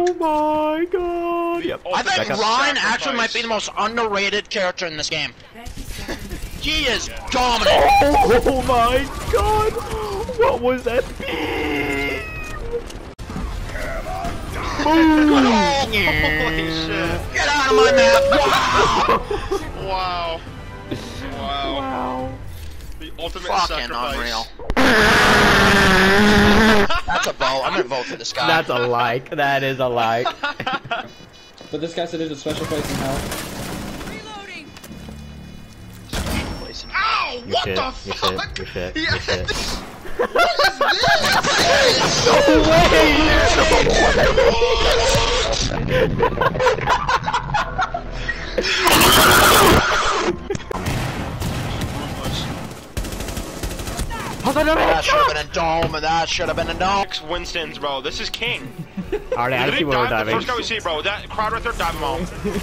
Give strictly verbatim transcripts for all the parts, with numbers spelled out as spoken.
Oh my god. Yep. I think Becca. Ryan actually might be the most underrated character in this game. He is dominant. Oh my god. What was that beat? Holy shit. Get out of my map. Wow. Wow. Wow. The ultimate Fucking sacrifice. unreal. That's a vote. I'm gonna vote for this guy. That's a like. That is a like. But this guy said there's a special place in hell. Reloading. Ow! Your What shit, the your fuck? shit, your shit, Yeah, your shit. this- What is this? No way! That should have been a dome. That should have been a dome. Six Winstons, bro. This is king. Alright, I see Literally where we're dive- the diving. first guy we see, bro. That crowd right there, dive him all.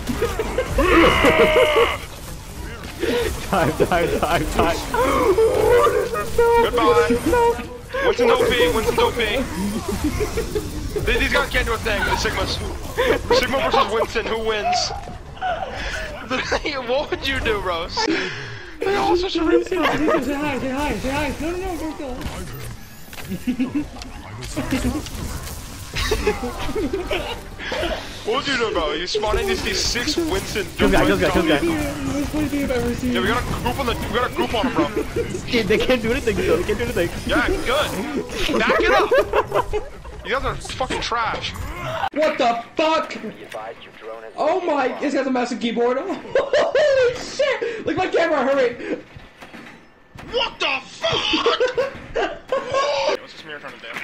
Time, time, time, time. Goodbye. Winston's O P. Winston's O P. These these guys can't do a thing. The Sigmas. Sigma versus Winston. Who wins? What would you do, Rose? They all switch to Winston. Say hi, say hi, say hi. No, no, no, don't kill him. What would you do, bro? You spawn in these, these six Winston. Kill guy, kill guy, kill guy. The most funny thing I've ever seen. Yeah, we got a group on the. We got a group on him, bro. Dude, they can't do anything, though. They can't do anything. Yeah, good. Back it up. You guys are fucking trash. What the fuck? Oh my, this guy's a massive keyboard. Holy shit! Look at my camera, hurry! What the fuck? What's this mirror trying to do?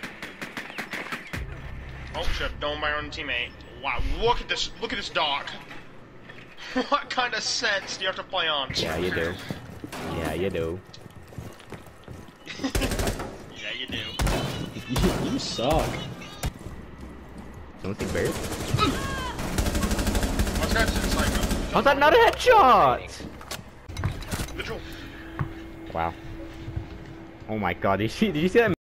Oh shit, don't by our own teammate. Wow, look at this, look at this dog. What kind of sense do you have to play on? Yeah, you do. Yeah, you do. Yeah, you do. You, you suck. Don't think bear. What's that psycho? How's that not a headshot? Vigil. Wow. Oh my god, did you see, did you see that?